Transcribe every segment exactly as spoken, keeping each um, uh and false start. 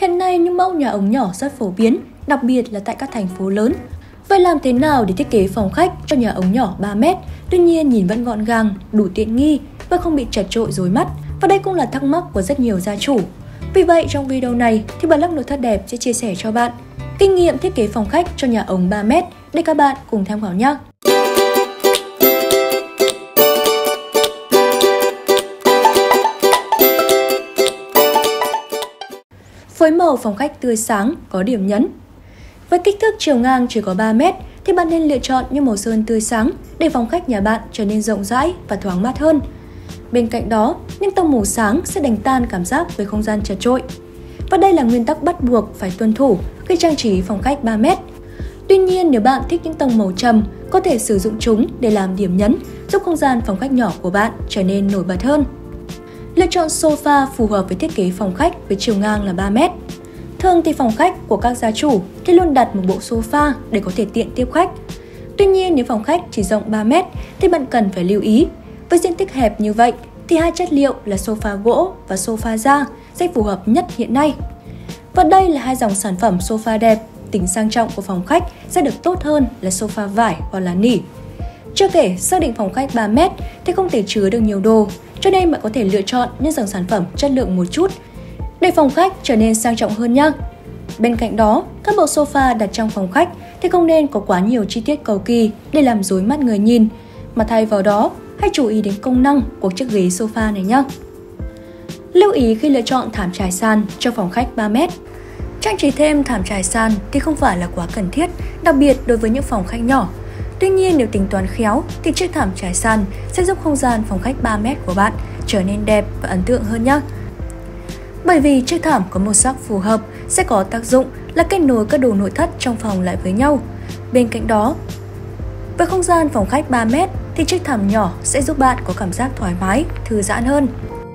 Hiện nay những mẫu nhà ống nhỏ rất phổ biến, đặc biệt là tại các thành phố lớn. Vậy làm thế nào để thiết kế phòng khách cho nhà ống nhỏ ba mét, tuy nhiên nhìn vẫn gọn gàng, đủ tiện nghi và không bị chật chội rối mắt? Và đây cũng là thắc mắc của rất nhiều gia chủ. Vì vậy trong video này thì Blog Nội thất đẹp sẽ chia sẻ cho bạn kinh nghiệm thiết kế phòng khách cho nhà ống ba mét để các bạn cùng tham khảo nhé. Phối màu phòng khách tươi sáng, có điểm nhấn. Với kích thước chiều ngang chỉ có ba mét thì bạn nên lựa chọn những màu sơn tươi sáng để phòng khách nhà bạn trở nên rộng rãi và thoáng mát hơn. Bên cạnh đó, những tông màu sáng sẽ đánh tan cảm giác về không gian chật chội. Và đây là nguyên tắc bắt buộc phải tuân thủ khi trang trí phòng khách ba mét. Tuy nhiên, nếu bạn thích những tông màu trầm, có thể sử dụng chúng để làm điểm nhấn, giúp không gian phòng khách nhỏ của bạn trở nên nổi bật hơn. Lựa chọn sofa phù hợp với thiết kế phòng khách với chiều ngang là ba mét. Thường thì phòng khách của các gia chủ thì luôn đặt một bộ sofa để có thể tiện tiếp khách. Tuy nhiên, nếu phòng khách chỉ rộng ba mét thì bạn cần phải lưu ý. Với diện tích hẹp như vậy thì hai chất liệu là sofa gỗ và sofa da sẽ phù hợp nhất hiện nay. Và đây là hai dòng sản phẩm sofa đẹp, tính sang trọng của phòng khách sẽ được tốt hơn là sofa vải hoặc là nỉ. Chưa kể, xác định phòng khách ba mét thì không thể chứa được nhiều đồ, cho nên bạn có thể lựa chọn những dòng sản phẩm chất lượng một chút để phòng khách trở nên sang trọng hơn nhé. Bên cạnh đó, các bộ sofa đặt trong phòng khách thì không nên có quá nhiều chi tiết cầu kỳ để làm rối mắt người nhìn, mà thay vào đó, hãy chú ý đến công năng của chiếc ghế sofa này nhé. Lưu ý khi lựa chọn thảm trải sàn cho phòng khách ba mét. Trang trí thêm thảm trải sàn thì không phải là quá cần thiết, đặc biệt đối với những phòng khách nhỏ. Tuy nhiên, nếu tính toán khéo thì chiếc thảm trải sàn sẽ giúp không gian phòng khách ba mét của bạn trở nên đẹp và ấn tượng hơn nhé. Bởi vì chiếc thảm có màu sắc phù hợp sẽ có tác dụng là kết nối các đồ nội thất trong phòng lại với nhau. Bên cạnh đó, với không gian phòng khách ba mét thì chiếc thảm nhỏ sẽ giúp bạn có cảm giác thoải mái, thư giãn hơn.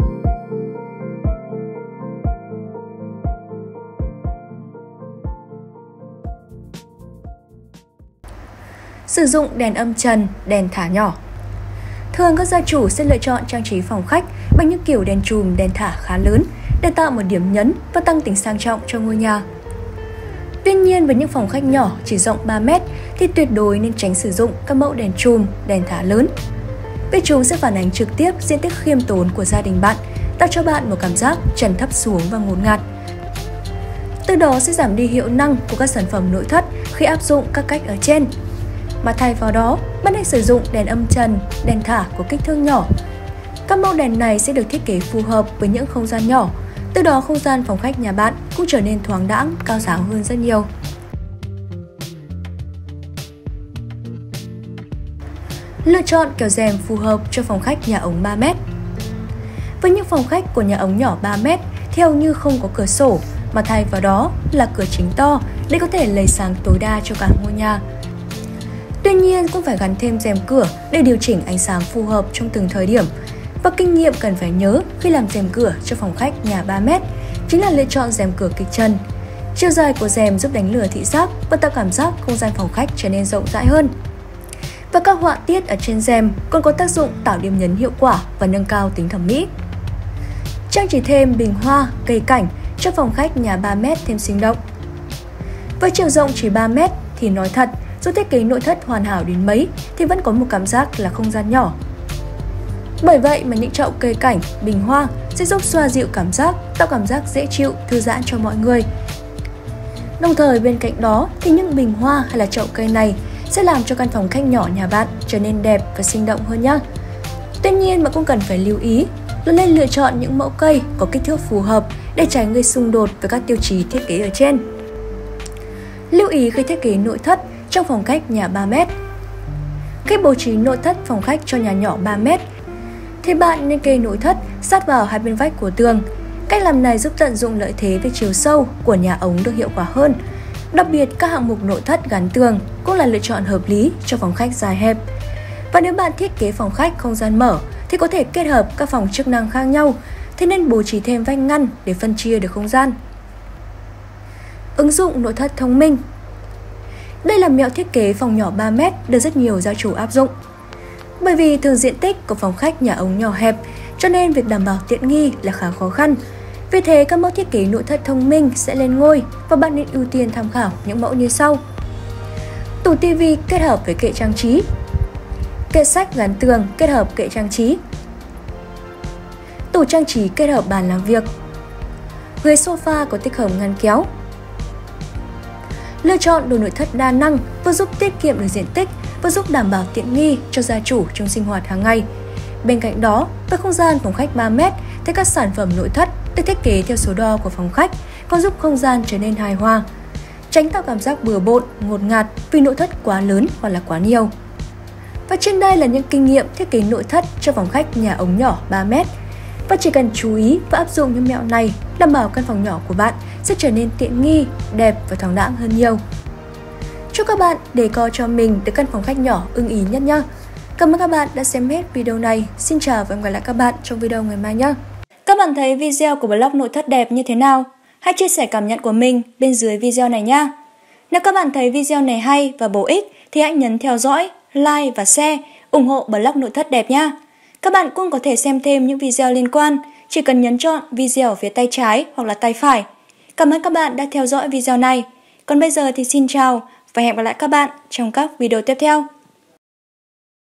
Sử dụng đèn âm trần, đèn thả nhỏ. Thường các gia chủ sẽ lựa chọn trang trí phòng khách bằng những kiểu đèn chùm, đèn thả khá lớn để tạo một điểm nhấn và tăng tính sang trọng cho ngôi nhà. Tuy nhiên, với những phòng khách nhỏ chỉ rộng ba mét thì tuyệt đối nên tránh sử dụng các mẫu đèn chùm, đèn thả lớn, vì chúng sẽ phản ánh trực tiếp diện tích khiêm tốn của gia đình bạn, tạo cho bạn một cảm giác trần thấp xuống và ngột ngạt. Từ đó sẽ giảm đi hiệu năng của các sản phẩm nội thất khi áp dụng các cách ở trên. Mà thay vào đó, bạn hãy sử dụng đèn âm trần, đèn thả có kích thước nhỏ. Các mẫu đèn này sẽ được thiết kế phù hợp với những không gian nhỏ, từ đó không gian phòng khách nhà bạn cũng trở nên thoáng đãng, cao sáng hơn rất nhiều. Lựa chọn kiểu rèm phù hợp cho phòng khách nhà ống ba mét. Với những phòng khách của nhà ống nhỏ ba mét thì hầu như không có cửa sổ, mà thay vào đó là cửa chính to để có thể lấy sáng tối đa cho cả ngôi nhà. Tuy nhiên, cũng phải gắn thêm rèm cửa để điều chỉnh ánh sáng phù hợp trong từng thời điểm. Và kinh nghiệm cần phải nhớ khi làm rèm cửa cho phòng khách nhà ba mét chính là lựa chọn rèm cửa kịch trần. Chiều dài của rèm giúp đánh lừa thị giác và tạo cảm giác không gian phòng khách trở nên rộng rãi hơn. Và các họa tiết ở trên rèm còn có tác dụng tạo điểm nhấn hiệu quả và nâng cao tính thẩm mỹ. Trang trí thêm bình hoa, cây cảnh cho phòng khách nhà ba mét thêm sinh động. Với chiều rộng chỉ ba mét thì nói thật, dù thiết kế nội thất hoàn hảo đến mấy thì vẫn có một cảm giác là không gian nhỏ. Bởi vậy mà những chậu cây cảnh, bình hoa sẽ giúp xoa dịu cảm giác, tạo cảm giác dễ chịu, thư giãn cho mọi người. Đồng thời bên cạnh đó thì những bình hoa hay là chậu cây này sẽ làm cho căn phòng khách nhỏ nhà bạn trở nên đẹp và sinh động hơn nhé. Tuy nhiên mà cũng cần phải lưu ý là nên lựa chọn những mẫu cây có kích thước phù hợp để tránh gây xung đột với các tiêu chí thiết kế ở trên. Lưu ý khi thiết kế nội thất trong phòng khách nhà ba mét. Khi bố trí nội thất phòng khách cho nhà nhỏ ba mét thì bạn nên kê nội thất sát vào hai bên vách của tường. Cách làm này giúp tận dụng lợi thế về chiều sâu của nhà ống được hiệu quả hơn. Đặc biệt, các hạng mục nội thất gắn tường cũng là lựa chọn hợp lý cho phòng khách dài hẹp. Và nếu bạn thiết kế phòng khách không gian mở thì có thể kết hợp các phòng chức năng khác nhau, thế nên bố trí thêm vách ngăn để phân chia được không gian. Ứng dụng nội thất thông minh. Đây là mẹo thiết kế phòng nhỏ ba mét được rất nhiều gia chủ áp dụng. Bởi vì thường diện tích của phòng khách nhà ống nhỏ hẹp, cho nên việc đảm bảo tiện nghi là khá khó khăn. Vì thế, các mẫu thiết kế nội thất thông minh sẽ lên ngôi và bạn nên ưu tiên tham khảo những mẫu như sau. Tủ tivi kết hợp với kệ trang trí. Kệ sách gắn tường kết hợp kệ trang trí. Tủ trang trí kết hợp bàn làm việc. Ghế sofa có tích hợp ngăn kéo. Lựa chọn đồ nội thất đa năng vừa giúp tiết kiệm được diện tích, vừa giúp đảm bảo tiện nghi cho gia chủ trong sinh hoạt hàng ngày. Bên cạnh đó, với không gian phòng khách ba mét thì các sản phẩm nội thất được thiết kế theo số đo của phòng khách còn giúp không gian trở nên hài hòa, tránh tạo cảm giác bừa bộn, ngột ngạt vì nội thất quá lớn hoặc là quá nhiều. Và trên đây là những kinh nghiệm thiết kế nội thất cho phòng khách nhà ống nhỏ ba mét. Và chỉ cần chú ý và áp dụng những mẹo này, đảm bảo căn phòng nhỏ của bạn sẽ trở nên tiện nghi, đẹp và thoáng đãng hơn nhiều. Chúc các bạn để co cho mình được căn phòng khách nhỏ ưng ý nhất nhé. Cảm ơn các bạn đã xem hết video này. Xin chào và hẹn gặp lại các bạn trong video ngày mai nhé. Các bạn thấy video của blog nội thất đẹp như thế nào? Hãy chia sẻ cảm nhận của mình bên dưới video này nhé. Nếu các bạn thấy video này hay và bổ ích thì hãy nhấn theo dõi, like và share, ủng hộ blog nội thất đẹp nhé. Các bạn cũng có thể xem thêm những video liên quan, chỉ cần nhấn chọn video ở phía tay trái hoặc là tay phải. Cảm ơn các bạn đã theo dõi video này. Còn bây giờ thì xin chào và hẹn gặp lại các bạn trong các video tiếp theo.